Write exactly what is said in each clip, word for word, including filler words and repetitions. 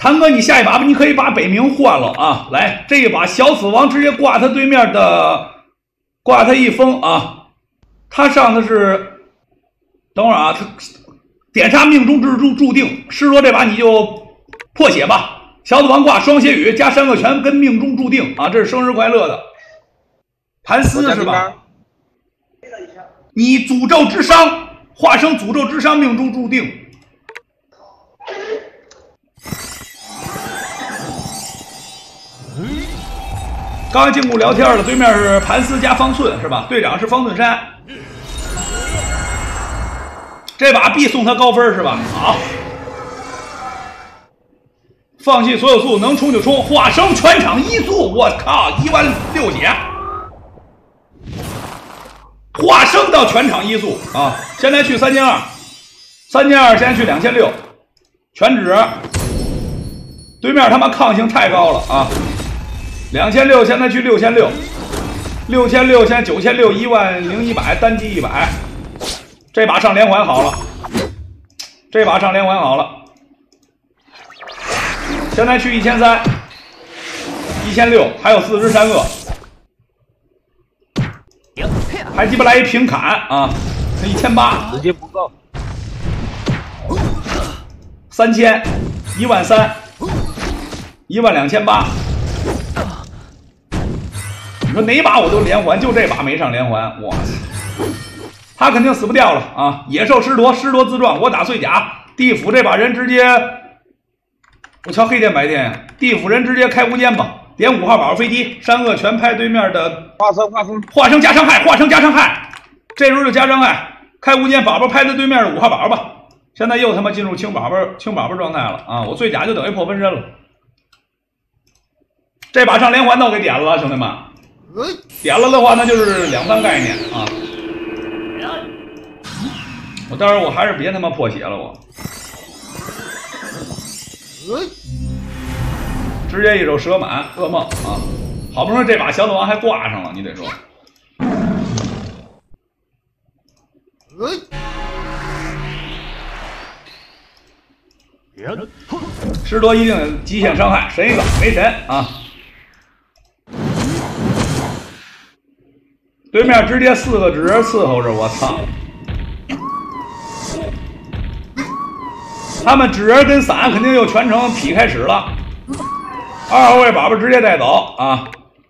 谭哥，你下一把吧，你可以把北冥换了啊！来，这一把小死亡直接挂他对面的，挂他一封啊！他上的是，等会儿啊，他点杀命中注注注定，施罗这把你就破血吧。小死亡挂双血雨加三个拳跟命中注定啊，这是生日快乐的。盘丝是吧？你诅咒之伤，化生诅咒之伤，命中注定。刚才进屋聊天了，对面是盘丝加方寸是吧？队长是方寸山，这把必送他高分是吧？好，放弃所有速，能冲就冲，化生全场一速，我靠，一万六血，化生到全场一速啊！现在去三千二，三千二现在去两千六，全指，对面他妈抗性太高了啊！两千六现在去六千六，六千六现在九千六，一万零一百，单击一百，这把上连环好了，这把上连环好了，现在去一千三，一千六，还有四只山鳄，还鸡巴来一平砍啊，一千八， 直接不够， 三千，一万三，一万两千八。你说哪把我都连环，就这把没上连环，哇塞！他肯定死不掉了啊！野兽狮驼，狮驼自撞，我打碎甲，地府这把人直接，我瞧黑天白天呀！地府人直接开无间吧，点五号宝飞机，山鳄全拍对面的化生化生化生加伤害，化生加伤害，这时候就加伤害，开无间宝宝拍在对面的五号宝吧，现在又他妈进入青宝宝青宝宝状态了啊！我碎甲就等于破分身了，这把上连环都给点了，兄弟们。点了的话，那就是两番概念啊！我当然我还是别他妈破血了，我直接一手蛇满噩梦啊！好不容易这把小死亡还挂上了，你得说，狮驼一定极限伤害，神一个没神啊！对面直接四个指人伺候着，我操！他们指人跟伞肯定又全程劈开始了。二号位宝宝直接带走啊！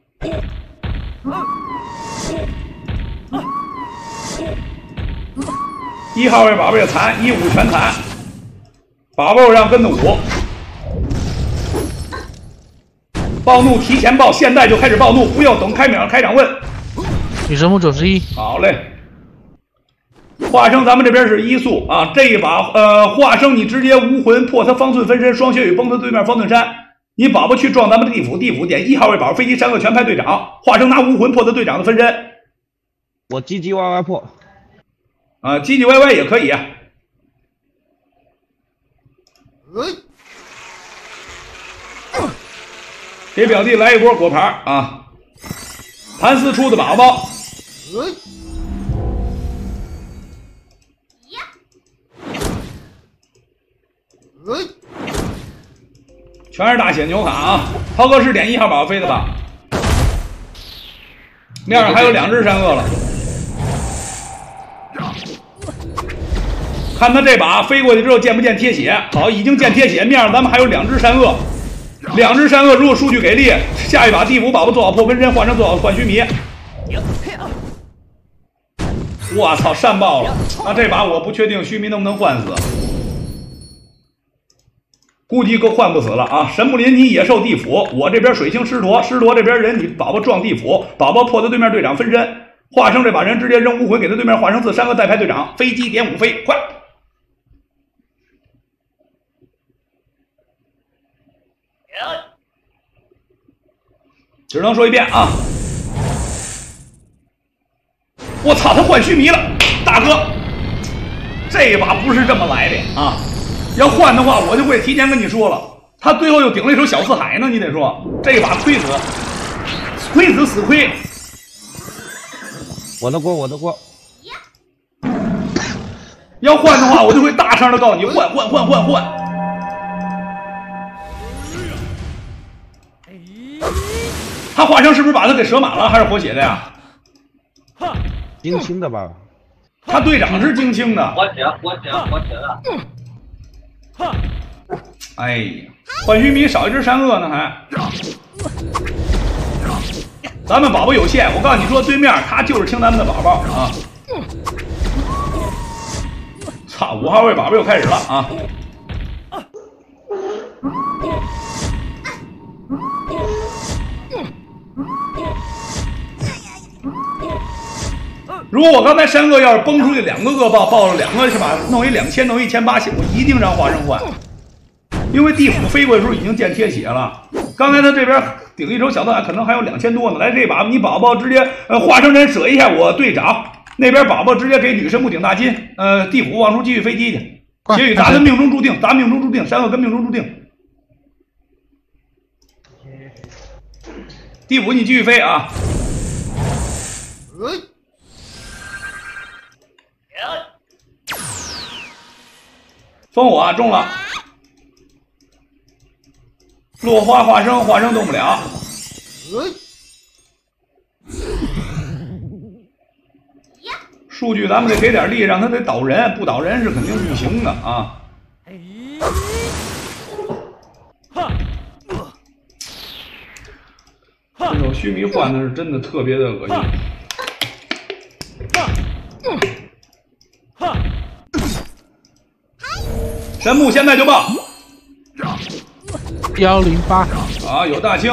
一号位宝宝也残，一五全残。宝宝让跟着五，暴怒提前爆，现在就开始暴怒，不要等开秒开场问。 女神木九十一， 好嘞。化生咱们这边是一速啊，这一把呃化生你直接无魂破他方寸分身，双血雨崩他对面方寸山，你宝宝去撞咱们的地府，地府点一号位宝宝飞机三个全派队长，化生拿无魂破他队长的分身， 我唧唧歪歪破， 啊唧唧歪歪也可以啊。给表弟来一波果盘啊！盘丝出的宝宝。全是大血牛卡啊！涛哥是点一号宝宝飞的吧？面上还有两只山鳄了。看他这把飞过去之后见不见贴血？好，已经见贴血。面上咱们还有两只山鳄，两只山鳄如果数据给力，下一把地府宝宝做好破分身，换成做好换须弥。我操，善爆了！那这把我不确定须弥能不能换死。估计够换不死了啊！神木林，你野兽地府，我这边水星狮驼，狮驼这边人，你宝宝撞地府，宝宝破的对面队长分身，化生这把人直接扔无魂给他对面化生四三个代派队长，飞机点五飞，快！只能说一遍啊！我操，他换须弥了，大哥，这一把不是这么来的啊！要换的话，我就会提前跟你说了。他最后又顶了一手小四海呢，你得说这把亏死，亏死死亏。 我的锅，我的锅。 要换的话，我就会大声的告诉你换换换换换。 他化生是不是把他给折满了，还是活血的呀？ 金青的吧？ 他队长是金青的。 活血，活血，活血的。 哎呀，浣须弥少一只山鳄呢还。咱们宝宝有限，我告诉你说，对面他就是听咱们的宝宝啊。操，五号位宝宝又开始了啊！如果我刚才山鳄要是崩出去两个恶爆，爆了两个是吧？弄一两千，弄一千八，我一定让化生换，因为地府飞过的时候已经见贴血了。刚才他这边顶一手小弹，可能还有两千多呢。来这把，你宝宝直接呃化生人舍一下我队长，那边宝宝直接给女神木顶大金，呃地府往出继续飞机去。也许咱的命中注定，咱命中注定，山鳄跟命中注定。地府你继续飞啊！烽火中了，落花化生，化生动不了。数据咱们得给点力，让他得倒人，不倒人是肯定不行的啊。这手须弥换的是真的特别的恶心。神木现在就报。 幺零八。 啊，有大清。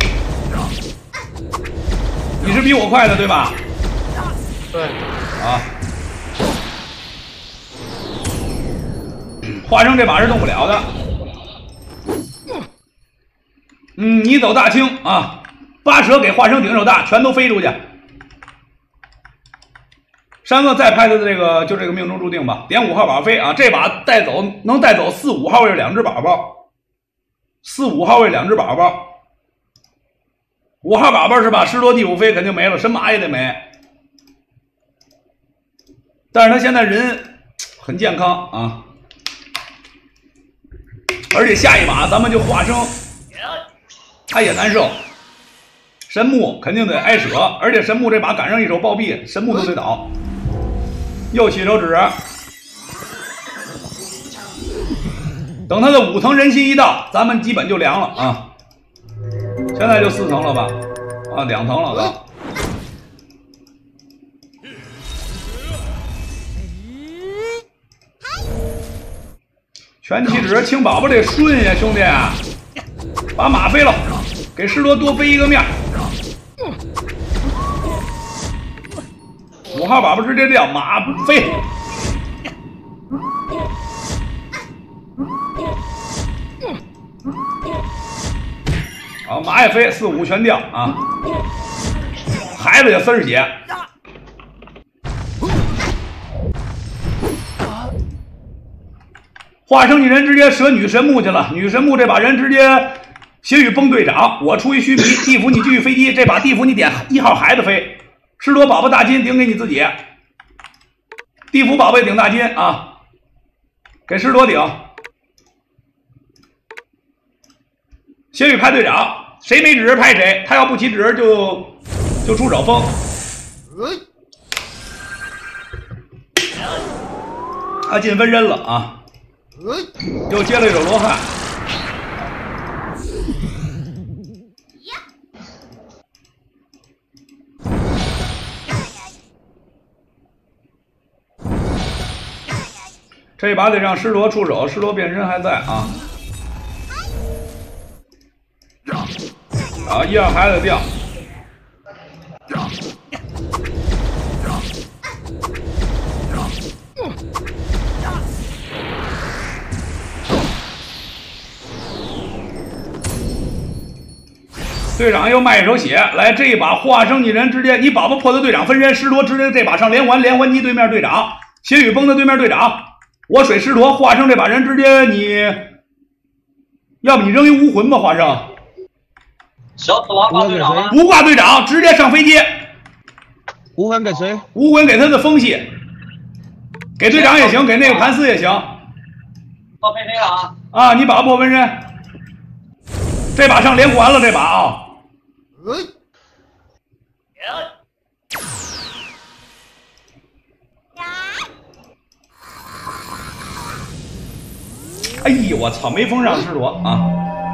你是比我快的对吧？ 对。 啊。化生这把是动不了的。嗯，你走大清啊，八蛇给化生顶手大，全都飞出去。山鳄再拍他的这个，就这个命中注定吧。点五号宝飞啊，这把带走能带走四五号位两只宝宝，四五号位两只宝宝，五号宝宝是吧？狮驼地府飞肯定没了，神马也得没。但是他现在人很健康啊，而且下一把咱们就化生，他也难受。神木肯定得挨舍，而且神木这把赶上一手暴毙，神木都得倒。又起手指，等他的五层人心一到，咱们基本就凉了啊！现在就四层了吧？啊，两层了都。全起指，青宝宝得顺呀，兄弟！把马飞了，给狮驼多飞一个面。五号宝宝直接掉，马飞。好，马也飞，四五全掉啊！孩子也丝儿血。化生一人直接折女神木去了，女神木这把人直接血雨崩队长，我出一须弥，地府你继续飞机，这把地府你点一号孩子飞。狮驼宝宝大金顶给你自己，地府宝贝顶大金啊，给狮驼顶。血雨派队长，谁没指派谁，他要不起指就就出手封。他进分身了啊，又接了一手罗汉。这一把得让狮驼出手，狮驼变身还在啊！啊，一号孩子掉。队长又卖一手血，来这一把化生一人直接，你宝宝破的队长分身，狮驼直接这把上连环，连环击对面队长，血雨崩的对面队长。我水狮驼化生这把人直接你，要不你扔一无魂吧，化生。 小死亡挂队长， 不挂队长，直接上飞机。 无魂给谁？ 无魂给他的风系，给队长也行，给那个盘丝也行。 破飞飞了啊！ 啊，你把破纹身，这把上连环了，这把啊， 哎呦，我操，没封上狮驼啊！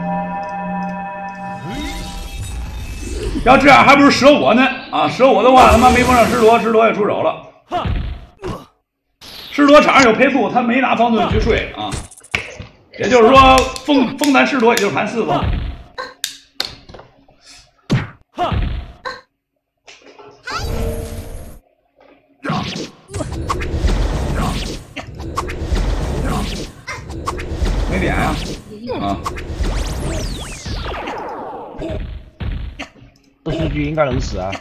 要这样还不如舍我呢啊！舍我的话，他妈没封上狮驼，狮驼也出手了。狮驼场上有赔付，他没拿方盾去睡啊。也就是说，封封咱狮驼也就是盘四封。没点呀、啊，啊， 这数据应该能死啊。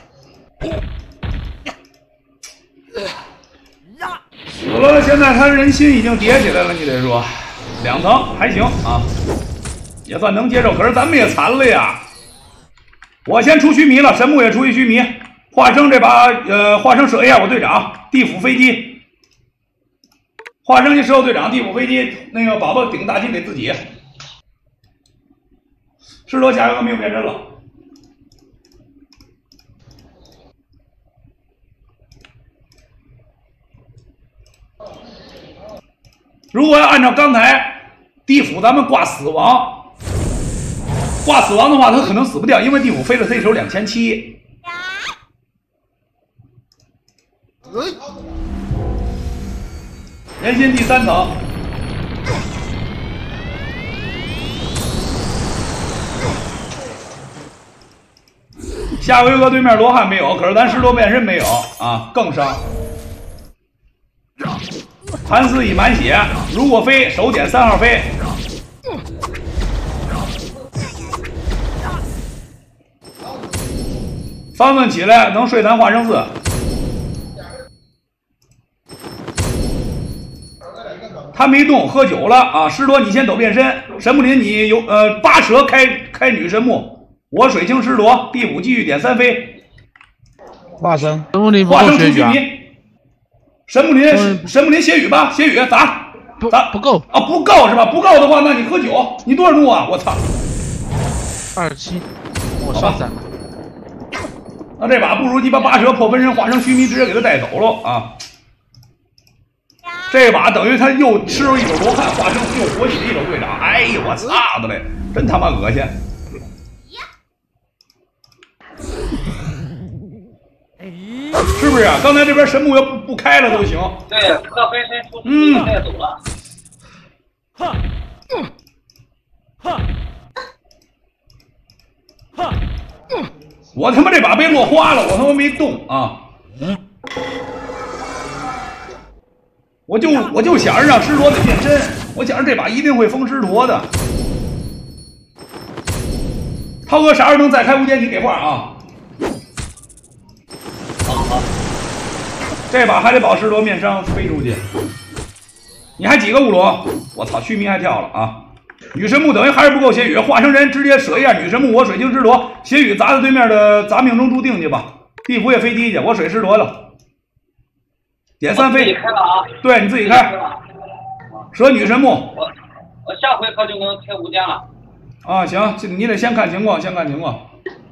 死了，现在他人心已经叠起来了，你得说，两层还行啊，也算能接受。可是咱们也残了呀。我先出须弥了，神木也出一须弥，化生这把呃，化生舍一下我队长，地府飞机。化生一射后队长，地府飞机，那个宝宝顶大金给自己。狮驼下一个没有变身了。如果要按照刚才地府咱们挂死亡，挂死亡的话，他可能死不掉，因为地府飞了他一手两千七。人心第三层，下回合对面罗汉没有，可是咱狮驼变身没有啊，更伤。盘丝已满血，如果飞手点三号飞，方问起来能睡咱化生四。他没动，喝酒了啊！狮驼，你先走变身。神木林，你有呃八蛇开开女神木，我水清狮驼，第五继续点三飞。 化生， 神木林不化够血雨啊， 生出须弥。神木林，神木林血雨吧，血雨砸不砸不够， 啊，不够是吧？不够的话，那你喝酒，你多少怒啊？我操！ 二十七，我上伞了。 那这把不如鸡巴八蛇破分身化成须弥，直接给他带走了啊！这把等于他又吃了一手罗汉，化成又活起了一手队长。哎呦，我操的嘞，真他妈恶心！是不是啊？刚才这边神木要不不开了都行。 对，喝分身出去带走了。 哈，哈，哈！我他妈这把被落花了，我他妈没动啊！我就我就想着让狮驼得变身，我想着这把一定会封狮驼的。涛哥啥时候能再开无间？你给话啊！这把还得保狮驼面伤飞出去。你还几个乌龙？我操，须弥还跳了啊！女神木等于还是不够血雨，化成人直接舍一下女神木，我水晶狮驼，血雨砸在对面的砸命中注定去吧。地府也飞机去，我水狮驼了。点三飞， 开了啊！ 对，你自己开。蛇女神木， 我我下回合就能开无间了。 啊，行，你得先看情况，先看情况。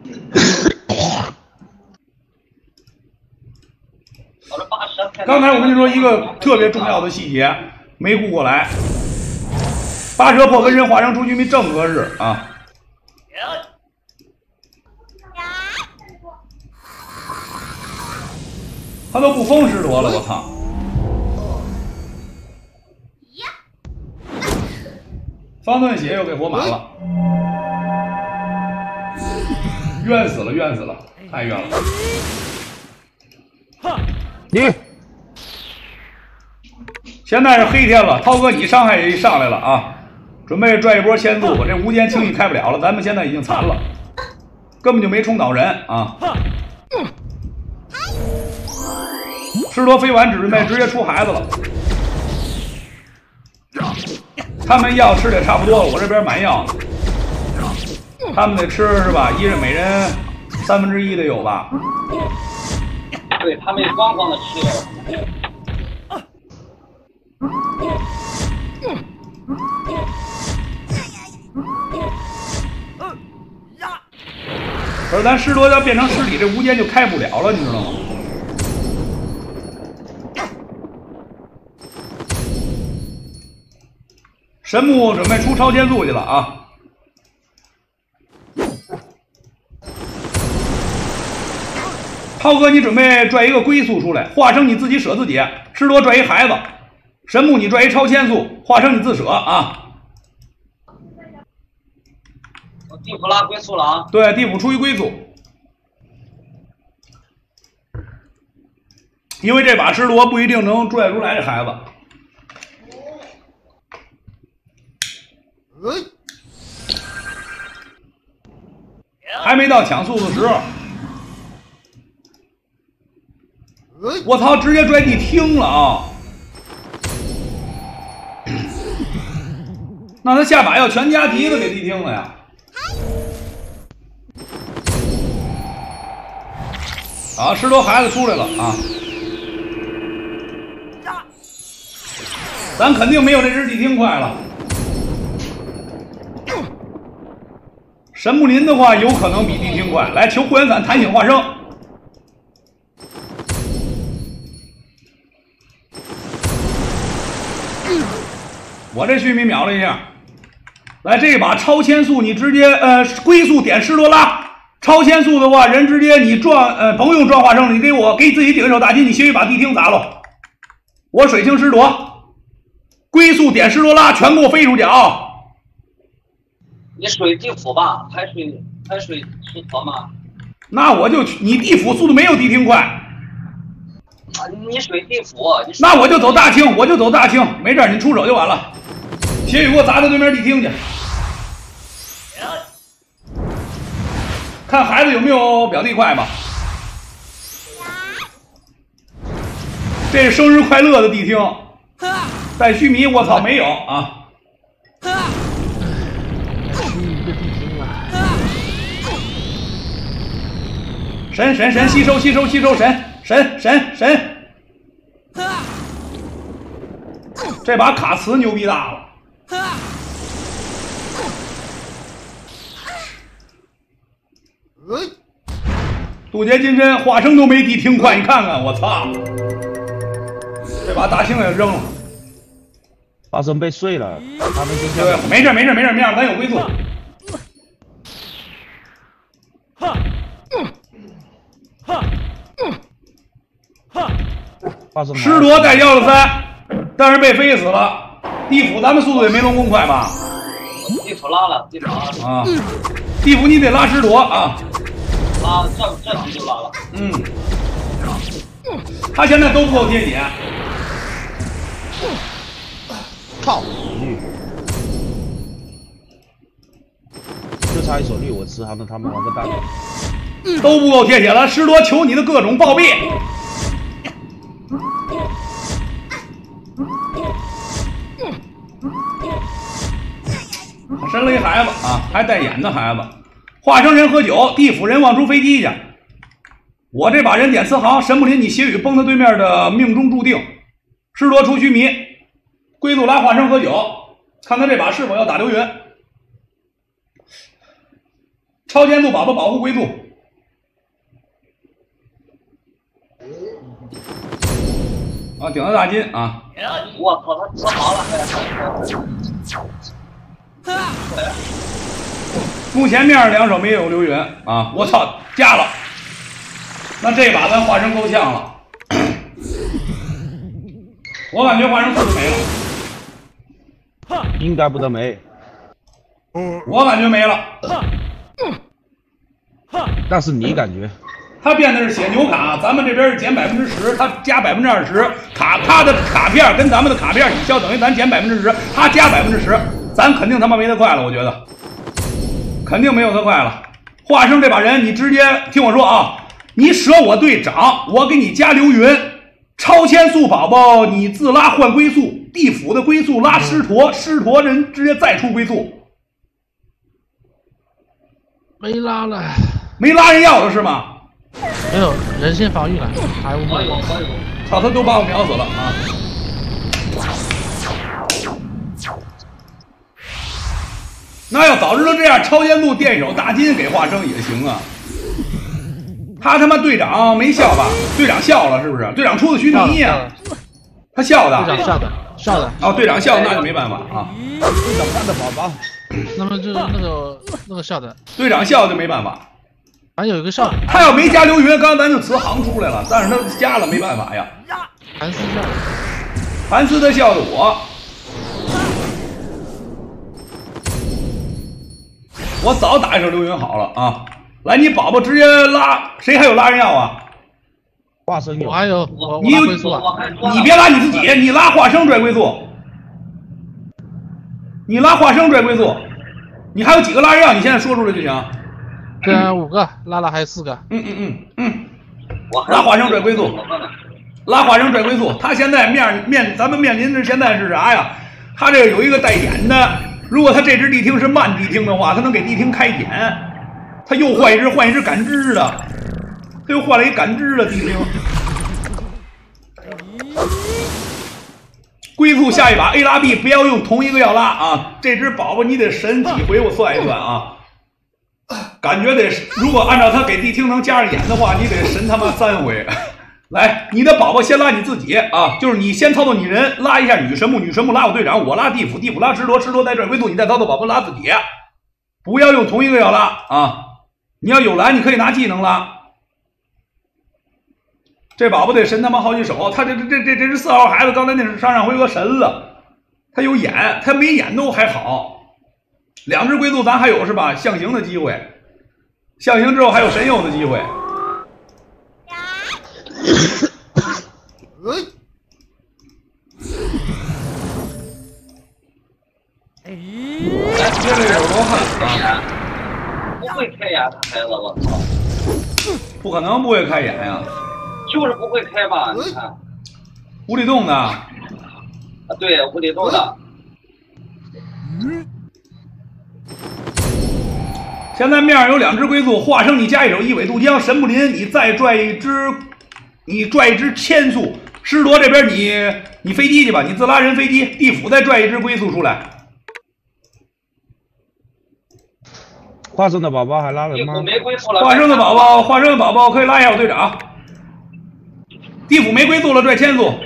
刚才我跟你说一个特别重要的细节，没顾过来。八蛇破分身化成出须弥正合适啊！他都不封狮驼了，我操！方盾血又给活满了，冤死了，冤死了，太冤了！ 你现在是黑天了，涛哥你伤害也上来了啊！准备拽一波千速，这无间轻易开不了了，咱们现在已经残了，根本就没冲倒人啊！狮驼飞完只准备直接出孩子了，他们药吃的也差不多了，我这边满药呢，他们得吃是吧？一人每人三分之一得有吧？ 对他们光光的吃了。 可可是咱尸罗要变成尸体，这无间就开不了了，你知道吗？神木准备出超前速去了啊！涛哥，你准备拽一个龟速出来，化成你自己舍自己。尸罗拽一孩子，神木你拽一超前速，化成你自舍啊！ 地府拉龟速了啊！ 对，地府出一龟速，因为这把尸罗不一定能拽出来这孩子。还没到抢速的时候，我操！直接拽地听了啊！那他下把要全家蹄子给地听了呀！啊，十多孩子出来了啊！咱肯定没有这只地听快了。神木林的话，有可能比地听快。来，求护元伞弹醒化生。我这须弥秒了一下。来，这一把超前速，你直接呃龟速点施多拉。超前速的话，人直接你撞呃甭用撞化生了，你给我给自己顶一手大金，你先一把地听砸了。我水清施夺，龟速点施多拉，全给我飞出去啊！ 你水地府吧，排水排水是佛吗？ 那我就你地府速度没有地听快。 啊，你水地府，你水那我就走大清，我就走大清，没事，你出手就完了。血雨给我砸到对面地听去，看孩子有没有表弟快吧。这是生日快乐的地听，带须弥，我操，没有啊。神神神，吸收吸收吸收，神神神神。这把卡茨牛逼大了。渡劫金身，化生都没地听快，你看看，我操！这把大星也扔了， 化生被碎了，他们就对，没事没事没事，没事，咱有龟速。 化生施罗带掉了三，但是被飞死了。地府咱们速度也没龙宫快吧？ 地府拉了，地府拉了啊！地府你得拉施罗啊！ 拉这这局就拉了。 嗯，他现在都不够贴血。 靠！绿，就差一手绿，我吃他们，他们玩个蛋。 都不够贴血了，施罗求你的各种暴毙！生了一孩子啊，还带眼的孩子。化生人喝酒，地府人往出飞机去。我这把人点慈航，神木林你血雨崩到对面的命中注定。施罗出须弥，龟速拉化生喝酒，看他这把是否要打流云。超前速宝宝保护龟速。啊，顶到大金啊！ 我操，他吃好了！ 目前面两手没有流云啊！我操，加了。那这把咱化生够呛了。我感觉化生速度没了。 应该不得没。 我感觉没了。 但是你感觉？ 他变的是血牛卡，咱们这边是减百分之十，他加百分之二十。卡他的卡片跟咱们的卡片抵消，等于咱减百分之十，他加百分之十，咱肯定他妈没他快了，我觉得，肯定没有他快了。化生这把人，你直接听我说啊，你舍我队长，我给你加流云，超前速宝宝你自拉换龟速，地府的龟速拉狮驼，狮驼人直接再出龟速， 没拉了， 没拉人要的是吗？ 没有人先防御了，还有我有我有。 操，他都把我秒死了啊！那要早知道这样，超前速电手大金给化生也行啊。 他他妈队长没笑吧？队长笑了是不是？队长出的虚拟呀，他笑的。 队长笑的，笑的。 哦，队长笑那就没办法啊。 队长看的宝宝。 那么就是那个那个笑的。 队长笑就没办法。 还有一个笑的。 他要没加刘云，刚才咱就词行出来了，但是他加了没办法呀。 韩斯笑的。 韩斯他笑的我。我早打一手刘云好了啊！来，你宝宝直接拉，谁还有拉人药啊？ 化身有， 我还有我你有龟速啊！ 你别拉你自己，你拉化生拽龟速，你拉化生拽龟速，你还有几个拉人药？你现在说出来就行。 对啊，五个拉了还有四个。 嗯嗯嗯嗯，拉化生拽龟速，拉化生拽龟速。他现在面面咱们面临的现在是啥呀？他这个有一个带眼的。如果他这只地听是慢地听的话，他能给地听开点。他又换一只，换一只感知的，他又换了一感知的地听。龟速下一把 A 拉 B， 不要用同一个要拉啊！这只宝宝你得审几回，我算一算啊。感觉得，如果按照他给地听能加上眼的话，你得审他妈三回。来，你的宝宝先拉你自己啊，就是你先操作你人，拉一下女神木，女神木拉我队长，我拉地府，地府拉石头，石头带拽龟速，你再操作宝宝拉自己，不要用同一个要拉啊！你要有蓝，你可以拿技能拉。这宝宝得神他妈好几手，他这这这这这是四号孩子，刚才那是上上回合神了，他有眼，他没眼都还好。两只龟速咱还有是吧？象形的机会，象形之后还有神佑的机会。 哎，这个有罗汉啊，不会开眼的孩子，我操！ 不可能不会开眼呀， 就是不会开吧？你看， 无底洞的啊， 对，无底洞的。 现在面上有两只龟速，化生你加一手一尾渡江，神木林你再拽一只，你拽一只千速。狮驼这边你你飞机去吧，你自拉人飞机，地府再拽一只龟速出来。 化身的宝宝还拉人吗？ 化身的宝宝，化身的宝宝可以拉一下我队长。地府没龟速了，拽千速。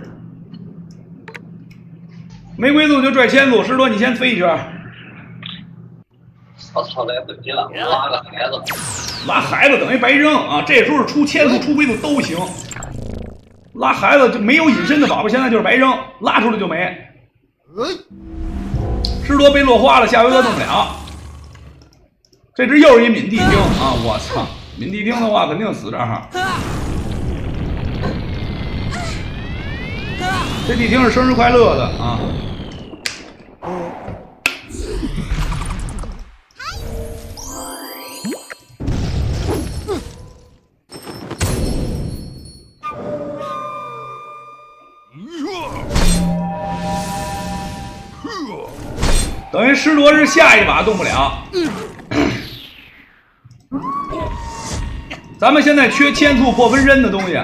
没龟速就拽千速，狮驼你先飞一圈。 我操，来不及了，拉个孩子。 拉孩子等于白扔啊！这时候是出千速、出龟速都行。拉孩子就没有隐身的宝宝，现在就是白扔，拉出来就没。狮驼被落花了，下回合动不了。这只又是一敏地听啊！我操，敏地听的话肯定死这儿。这地听是生日快乐的啊！等于狮驼是下一把动不了。咱们现在缺千速破分身的东西。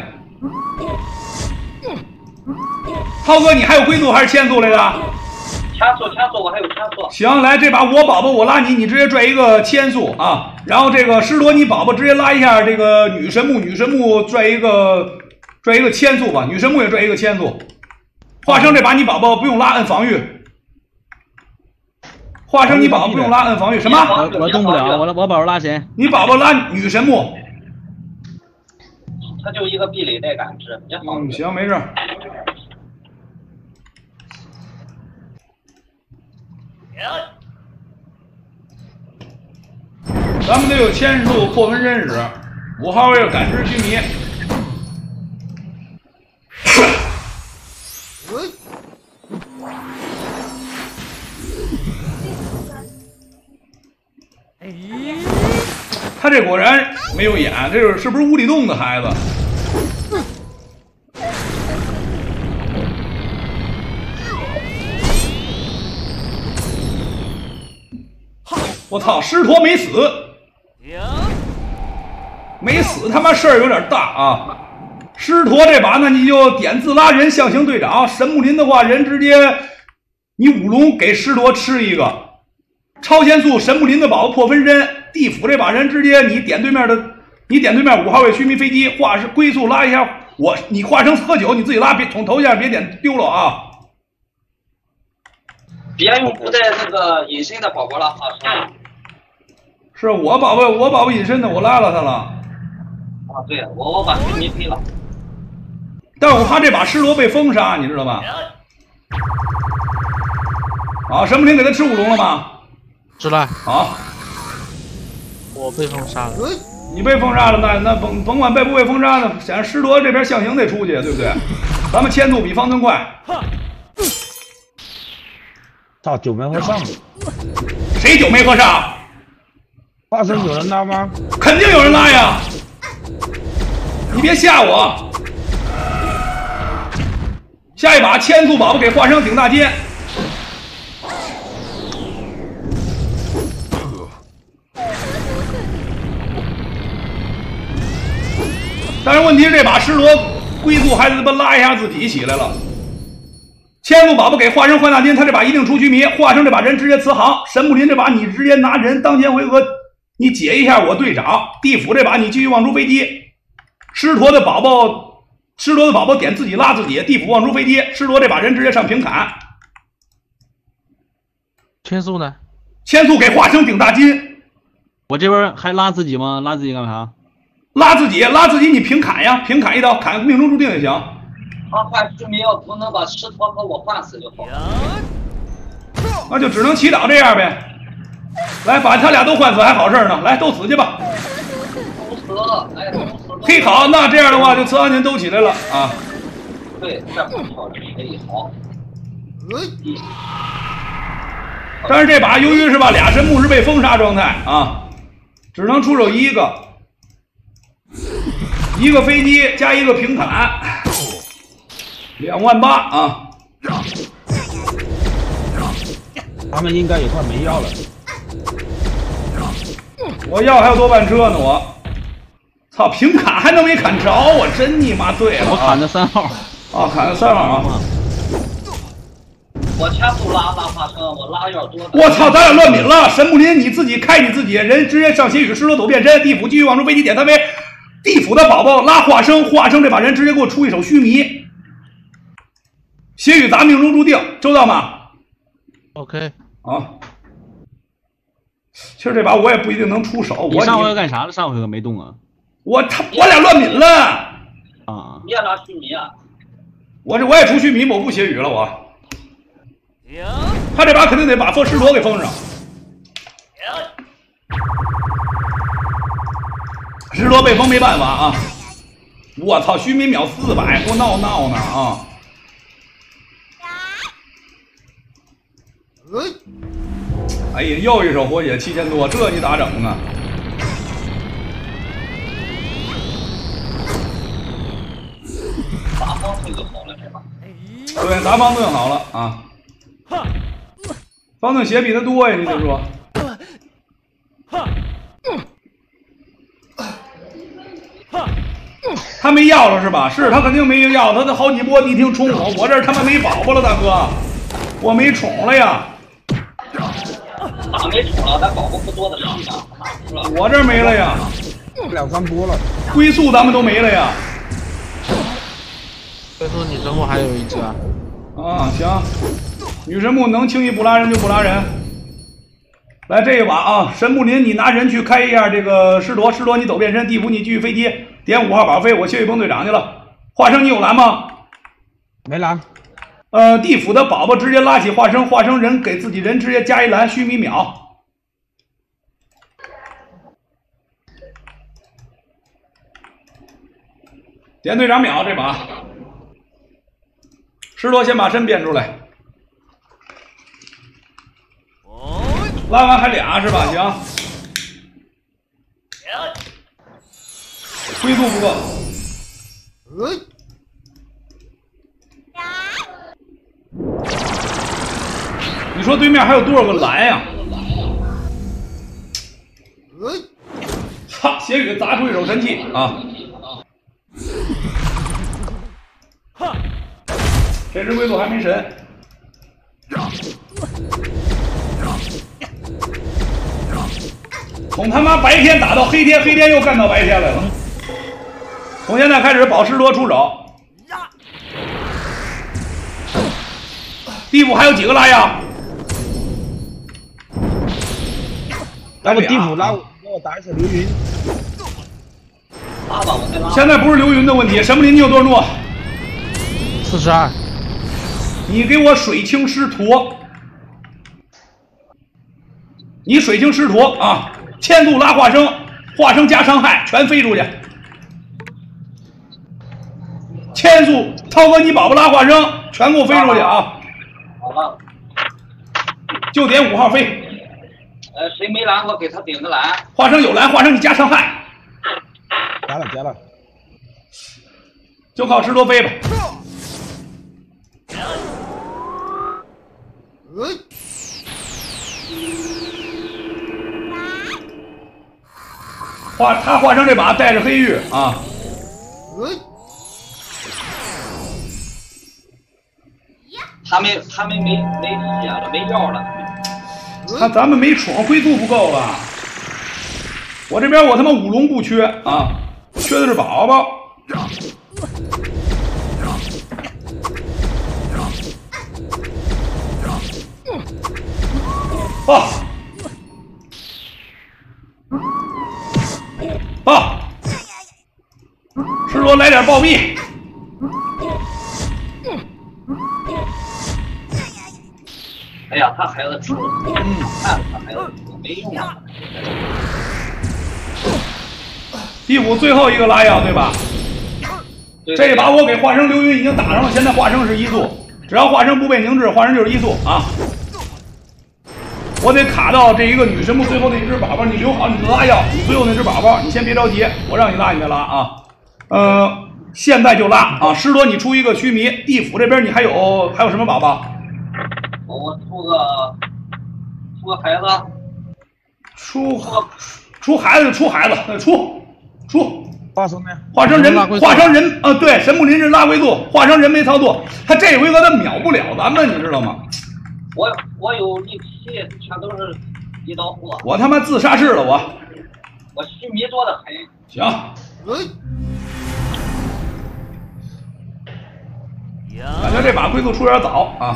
涛哥，你还有龟速还是千速来着？ 千速，千速，我还有千速。 行，来这把我宝宝我拉你，你直接拽一个千速啊。然后这个狮驼你宝宝直接拉一下这个女神木，女神木拽一个拽一个千速吧，女神木也拽一个千速。化生这把你宝宝不用拉，摁防御。化生你宝宝不用拉，摁防御。什么？ 我我动不了，我我宝宝拉谁？ 你宝宝拉女神木。 他就一个壁垒带感知，也好。 嗯，行，没事。咱们得有千速破分身使，五号位感知居民。他这果然没有眼，这是是不是无底洞的孩子？我操，狮驼没死，没死，他妈事儿有点大啊！狮驼这把呢，你就点自拉人象形队长，神木林的话，人直接你五龙给狮驼吃一个。超限速神木林的宝宝破分身，地府这把人直接你点对面的你点对面五号位须弥飞机，化是龟速拉一下我，你化成喝酒，你自己拉，别从头下别点丢了啊！ 别用不带那个隐身的宝宝了，化身。 是我宝宝，我宝宝隐身的，我拉了他了。 啊，对，我我把须弥飞了。 但是我怕这把施罗被封杀，你知道吧？啊，神木林给他吃五龙了吗？ 知了。 好， 我被封杀了。 你被封杀了，那那甭甭管被不被封杀呢，显然施罗这边象形得出去，对不对？咱们签速比方寸快。 操，九没和尚， 谁酒没喝上？ 化身有人拉吗？ 肯定有人拉呀！你别吓我。下一把千速宝宝给化生顶大街。但是问题是这把施罗龟速还他妈拉一下自己起来了。千速宝宝给化生换大金，他这把一定出须弥，化生这把人直接辞行。神木林这把你直接拿人当前回合你解一下我队长。地府这把你继续望出飞机。狮驼的宝宝，狮驼的宝宝点自己拉自己，地府望出飞机。狮驼这把人直接上平砍。 千速呢？ 千速给化生顶大金。 我这边还拉自己吗？拉自己干啥？ 拉自己，拉自己，你平砍呀，平砍一刀，砍命中注定就行。 他换须弥要不能把狮驼和我换死就好。 那就只能祈祷这样呗。来，把他俩都换死还好事呢。来，都死去吧。 都死了，哎，都死了。 嘿，好，那这样的话就慈航群都起来了啊。 对，这不好，可以好。 但是这把由于是吧，俩神木是被封杀状态啊，只能出手一个，一个飞机加一个平砍，两万八啊。 他们应该也快没药了。 我要还有多半车呢，我操，平砍还能没砍着，我真你妈对了、啊， 我砍的三号啊，砍的三号啊。 我全部拉拉化生，我拉有点多。 我操，咱俩乱抿了。神木林你自己开你自己，人直接上血雨狮罗走变身，地府继续往出飞机点他为地府的宝宝拉化生，化生这把人直接给我出一手须弥。血雨咱命中注定，周到吗 ？OK。 啊，其实这把我也不一定能出手。 你我上回合干啥了？上回合没动啊。 我他我俩乱抿了。 啊。 你也拉须弥啊？ 我这我也出须弥，我不血雨了我。他这把肯定得把封狮驼给封上。狮驼被封没办法啊！我操，须弥秒四百，给我闹闹呢啊！哎呀，又一手活血七千多，这你咋整呢？ 八方盾就好了，是吧？ 对，砸方盾好了啊！方盾血比他多呀，你得说。他没药了是吧？是他肯定没药，他的好几波你听冲我，我这儿他妈没宝宝了，大哥，我没宠了呀。 咋没宠了？咱宝宝不多的是呢， 我这没了呀， 两三波了， 龟速咱们都没了呀。 所以说你身后还有一只啊。 啊，行，女神木能轻易不拉人就不拉人。来这一把啊，神木林你拿人去开一下这个狮驼，狮驼你走变身，地府你继续飞机，点五号宝飞，我血雨崩队长去了。化生你有蓝吗？ 没蓝。 呃，地府的宝宝直接拉起化生，化生人给自己人直接加一蓝须弥秒。点队长秒这把。狮驼先把身变出来，拉完还俩是吧？行，龟速不够。你说对面还有多少个蓝呀？哈，血雨砸出一手神器啊！这只龟速还没神， 从他妈白天打到黑天，黑天又干到白天来了。从现在开始，保石罗出手。地府还有几个拉样？ 要不地府拉我，给我打一手流云。 拉吧，我再拉。 现在不是流云的问题，神木林你有多少怒？ 四十二。 你给我水清师徒，你水清师徒啊，千度拉化生，化生加伤害，全飞出去。千速涛哥，你宝宝拉化生，全给我飞出去啊！ 好了。 就点五号飞。 呃，谁没蓝，我给他顶个蓝。 化生有蓝，化生你加伤害。 加了加了。 就靠石头飞吧。化他化成这把带着黑玉啊。 他没他没没没血了，没药了。 他咱们没宠，龟速不够了。我这边我他妈五龙不缺啊，缺的是宝宝。啊！啊！石罗来点暴毙！ 哎呀，他孩子吃了，嗯，看他孩子没用啊。 地府最后一个拉药对吧？ 对这一把我给化生流云已经打上了，现在化生是一速，只要化生不被凝滞，化生就是一速啊。我得卡到这一个女神木最后那只宝宝，你留好你的拉药，你最后那只宝宝，你先别着急，我让你拉你再拉啊。呃，现在就拉啊！师多你出一个须弥，地府这边你还有还有什么宝宝？ 我出个出个孩子， 出出孩子出孩子，出出。 化生呢？ 化生人，化生人，呃，对，神木林是拉龟速，化生人没操作，他这回合他秒不了咱们，你知道吗？ 我我有力气，全都是一刀货。 我他妈自杀式了，我。 我须弥多的很。 行。感觉这把龟速出有点早啊。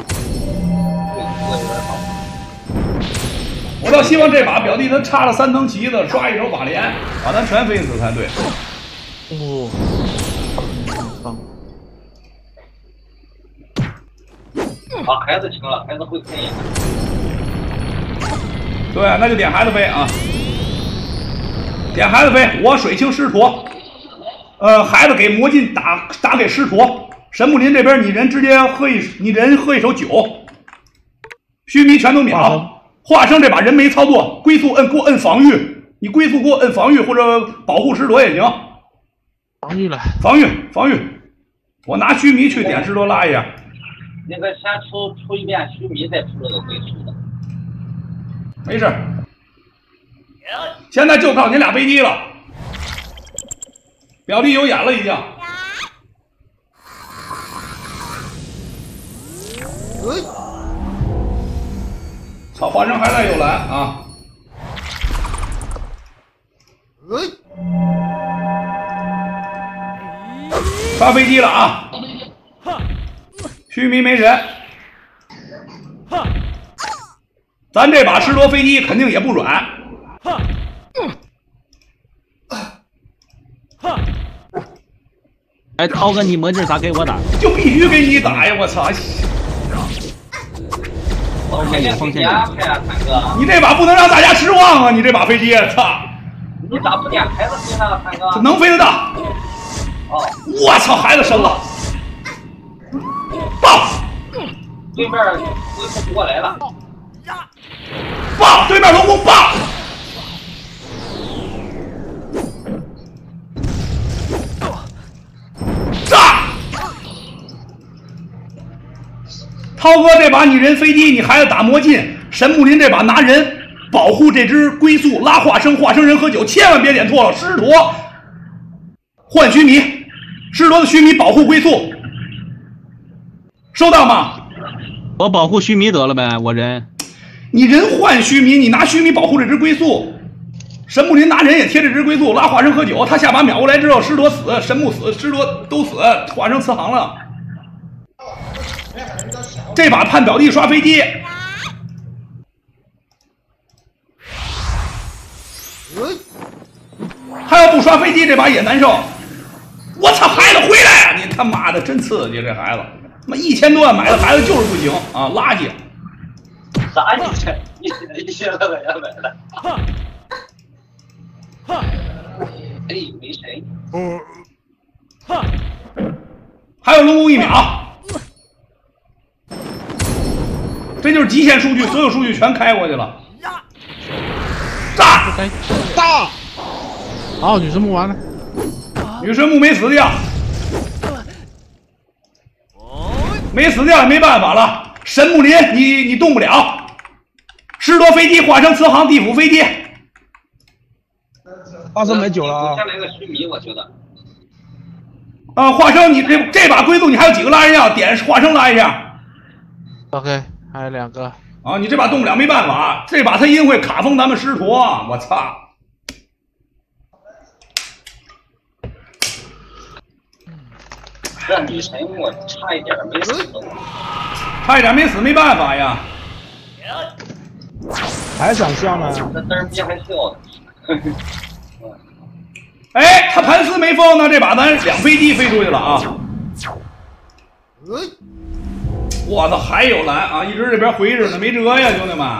我倒希望这把表弟他插了三层旗子，刷一手法莲，把咱全飞死才对。 哦。 把孩子清了，孩子会喷眼。 对，那就点孩子飞啊！点孩子飞，我水清师徒。呃，孩子给魔镜打打给师徒。神木林这边你人直接喝一，你人喝一手酒。须弥全都秒。化生这把人没操作，龟速摁给我摁防御，你龟速给我摁防御或者保护石罗也行。 防御了， 防御防御，我拿须弥去点石罗拉一下。 那个先出出一遍须弥，再出这个龟速的。 没事，现在就靠你俩飞机了。表弟有眼了已经。操，化生还在有蓝啊！刷飞机了啊！须弥没人，咱这把石罗飞机肯定也不软。 哎，涛哥，你魔镜咋给我打？ 就必须给你打呀！我操！ 我肯定给你安排啊，坦哥。 你这把不能让大家失望啊！你这把飞机，操！ 你咋不点孩子飞呢，坦哥？ 能飞得到。 哦。 我操，孩子生了。爆！ 对面回复不过来了。 爆！对面龙宫爆！炸！涛哥这把你人飞机，你孩子打魔镜，神木林这把拿人保护这只龟速拉化生，化生人喝酒，千万别点错了。师陀换须弥，师陀的须弥保护龟速，收到吗？ 我保护须弥得了呗，我人。 你人换须弥，你拿须弥保护这只龟速。 神木林拿人也贴着只龟速拉化生喝酒，他下把秒过来之后，石铎死，神木死，石铎都死，化生慈航了。这把判表弟刷飞机。他要不刷飞机，这把也难受。我操，孩子回来啊！你他妈的真刺激，这孩子，他妈一千多万买的孩子就是不行啊，垃圾。 啥一千一千一千两百两百的？哎，没谁。 还有龙宫一秒，这就是极限数据，所有数据全开过去了。炸！ 炸！ 好，女神木完了。 女神木没死掉，没死掉也没办法了。神木林，你你动不了。石铎飞机化成慈航地府飞机。 化生没酒了啊！ 下来个须弥，我觉得。 啊，化生，你这这把龟速你还有几个拉人药？点化生拉一下。 OK， 还有两个。 啊，你这把动不了，没办法，这把他一定会卡封咱们师徒。我操！ 这女神我差一点没死， 差一点没死，没办法呀。 还想笑呢？ 这嘚儿逼还笑呢。 哎，他盘丝没封呢，这把咱两飞机飞出去了啊！我操，还有蓝啊！一直这边回着呢，没辙呀，兄弟们。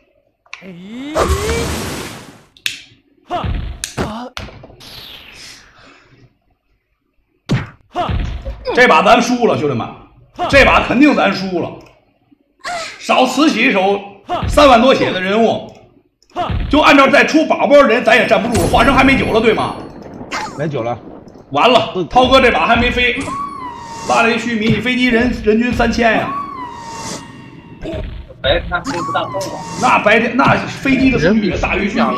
这把咱输了，兄弟们，这把肯定咱输了。少慈禧一手三万多血的人物，就按照再出宝宝人，咱也站不住了。化生还没酒了，对吗？ 没酒了。 完了，涛哥这把还没飞，拉了一须弥，你飞机人人均三千呀。 白看飞不大动了。 那白天那飞机的速度也大于须弥。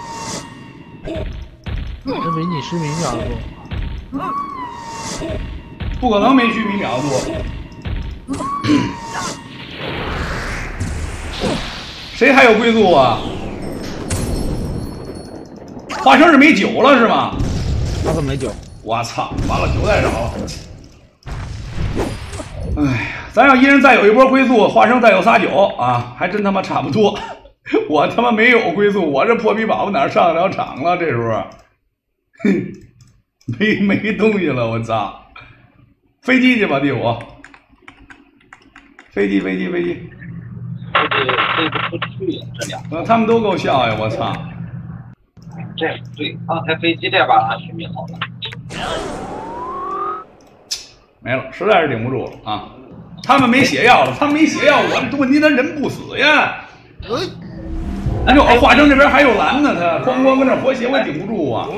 人比你须弥秒多。 不可能没须弥秒多。谁还有龟速啊？化生是没酒了是吗？ 化生没酒。 我操！完了，酒太少了。哎呀，咱要一人再有一波龟速，化生再有仨酒啊，还真他妈差不多。我他妈没有龟速，我这破逼宝宝哪上得了场了？这时候，哼，没没东西了，我操！飞机去吧，第五。飞机，飞机，飞机。 飞不出去呀，这俩。 啊，他们都够笑呀！我操。 这对，刚才飞机这把拉须弥好了。 没了，实在是顶不住了啊！他们没血药了，他们没血药，我问题他人不死呀。哎呦，化生这边还有蓝呢，他哐哐跟那活血，我顶不住啊。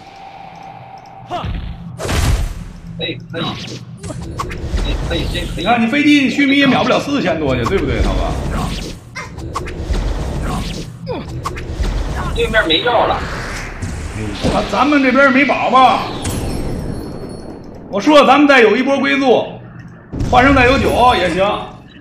可以可以，可以这可以。 你看你飞机须弥也秒不了四千多去，对不对，涛哥？ 对面没药了。 咱咱们这边没宝宝。我说咱们再有一波龟速，化生再有酒也行。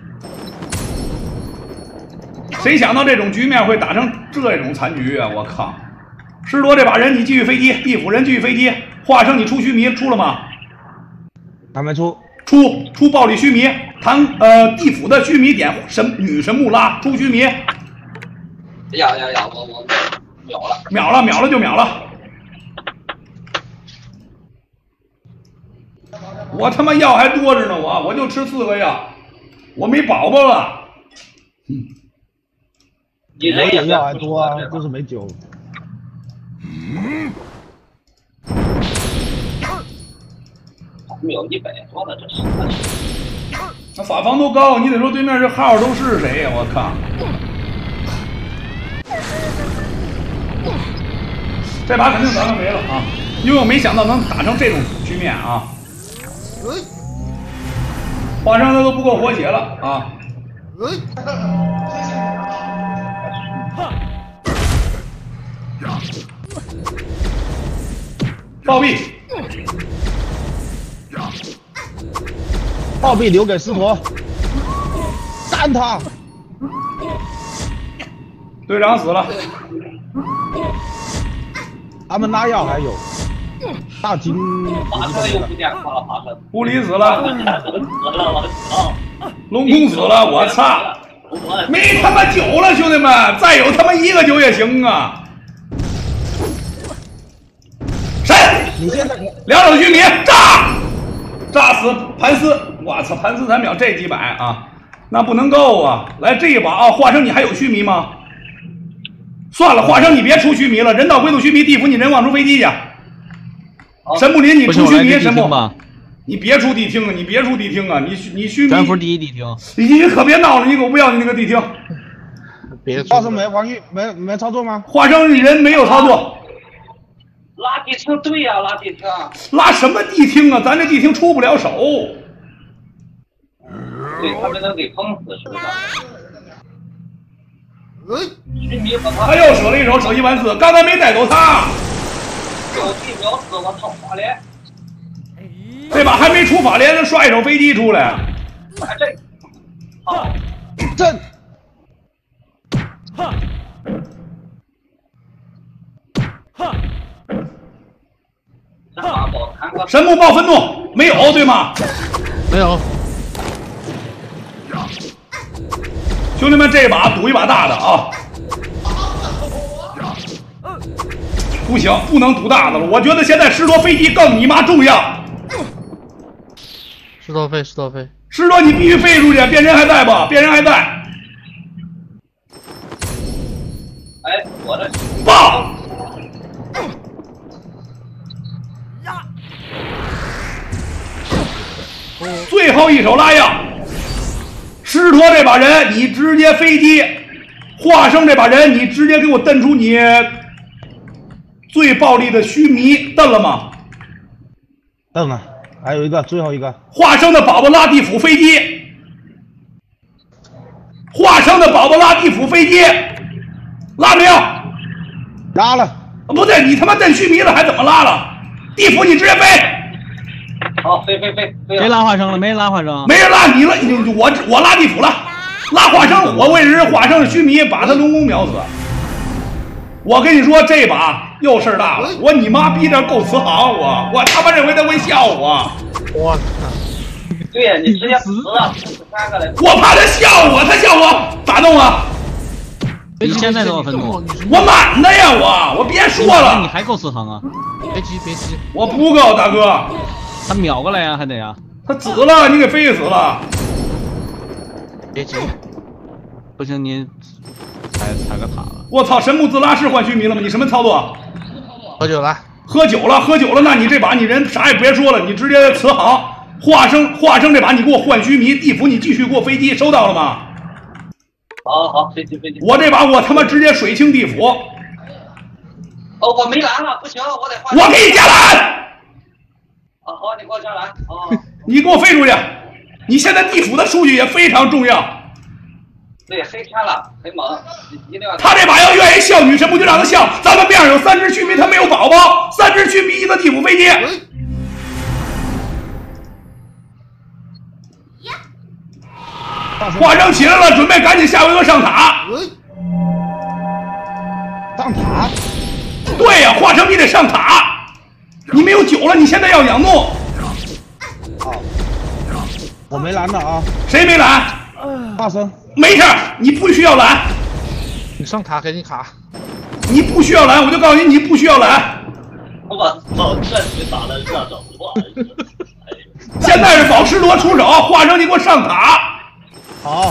谁想到这种局面会打成这种残局啊！我靠！师铎这把人你继续飞机，地府人继续飞机，化生你出须弥出了吗？ 还没出。 出出暴力须弥，唐呃地府的须弥点神女神木拉出须弥。 呀呀呀！我我秒了， 秒了秒了就秒了。我他妈药还多着呢，我我就吃四个药，我没宝宝了。嗯， 你我也药还多啊，就是没酒。 秒一百多了，这是。 那法防都高，你得说对面这号都是谁呀？我靠！这把肯定咱们没了啊，因为我没想到能打成这种局面啊。化生他都不够活血了啊！暴毙！ 暴毙留给师陀，干他！ 队长死了。 他们拉药还有大金， 马上又不见夸了，马上。 狐狸死了， 死了，我操！ 龙宫死了，我操！没他妈酒了，兄弟们，再有他妈一个酒也行啊！神， 你现在两手须弥炸，炸死盘丝！我操，盘丝残秒这几百啊，那不能够啊！来这一把啊，华生你还有须弥吗？算了，华生你别出须弥了，人道归宿须弥，地府你人望出飞机去。神木林你出须弥，神木，你别出地听啊，你别出地听啊，你你须弥。 全服第一地听。 你可别闹了，你给我不要你那个地听。 别华生没黄玉没没操作吗？ 华生人没有操作。 拉地听对呀、啊，拉地听。 拉什么地听啊？咱这地听出不了手。 对他们能给封死是不是？须弥和他又舍了一手，舍一万四，刚才没带走他。 有地秒死，我操法连！ 这把还没出法连，刷一手飞机出来。 哎这，好， 震！ 神马宝谈个神木爆愤怒没有对吗？ 没有。 兄弟们，这把赌一把大的啊！不行，不能赌大的了。我觉得现在施多飞机更你妈重要。 石头飞，石头飞。 施多你必须飞出去，变人还在不？变人还在。 哎，我的爆！最后一手拉药。施托这把人，你直接飞机；华生这把人，你直接给我蹬出你最暴力的须弥，蹬了吗？ 蹬了，还有一个，最后一个。 华生的宝宝拉地府飞机，华生的宝宝拉地府飞机，拉没有？ 拉了。 不对，你他妈蹬须弥了，还怎么拉了？地府你直接飞。 好，飞飞飞飞！ 谁拉华生了？没人拉华生， 没人拉你了，你我我拉地府了，拉华生，我为人华生的须弥把他龙宫秒死。我跟你说，这把又事儿大了，我你妈逼着够慈航，我我他妈认为他会笑我。 我操！ 对呀，你直接死了，三个来。 我怕他笑我，他笑我咋弄啊？ 你现在多少分钟？ 我满的呀，我我别说了。 你还够慈航啊？ 别急别急， 我不够，大哥。 他秒过来呀，还得呀。 他死了，你给飞死了。 别急， 不行，你踩踩个塔了。 我操，神木自拉是换须弥了吗？你什么操作？ 喝酒了， 喝酒了，喝酒了，那你这把你人啥也别说了，你直接慈航。华生，华生这把你给我换须弥，地府你继续给我飞机，收到了吗？ 好好，飞机飞机。 我这把我他妈直接水清地府。 哦，我没蓝了，不行，我得换。 我给你加蓝。 啊，好，你给我加蓝。哦。 你给我飞出去！你现在地府的数据也非常重要。 对，黑天了，很猛，一定要。 他这把要愿意笑女神，不就让他笑？咱们边上有三只须弥，他没有宝宝，三只须弥一个地府飞机。华生起来了，准备赶紧下回合上塔。 上塔？ 对呀、啊，华生你得上塔。你没有酒了，你现在要养怒。 好，我没蓝的啊。 谁没蓝？ 华生。 没事，你不需要蓝。 你上塔给你卡。 你不需要蓝，我就告诉你，你不需要蓝。 我操，这局打的热手了。 现在是保施罗出手，华生你给我上塔。 好。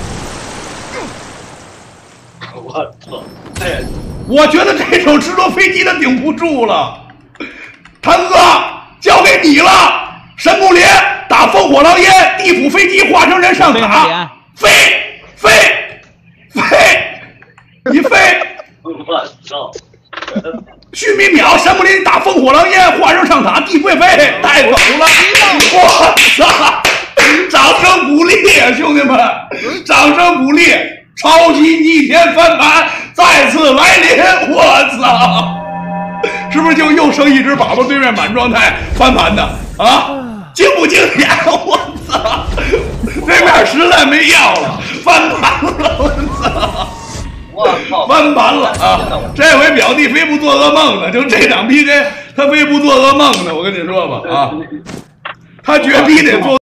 我操，这我觉得这手施罗飞机他顶不住了。谭哥，交给你了。神木林打烽火狼烟，地府飞机化成人上塔，飞飞飞，你飞！ 我操！ 须弥秒，神木林打烽火狼烟，化成上塔，地飞飞，带走了！我操！掌声鼓励，兄弟们，掌声鼓励！超级逆天翻盘再次来临，我操！是不是就又剩一只宝宝对面满状态翻盘的啊？惊不惊险？我操！对面实在没药了，翻盘了，我操！ 我翻盘了啊！这回表弟非不做噩梦呢，就这场 P K 他非不做噩梦呢，我跟你说吧啊，他绝逼得做。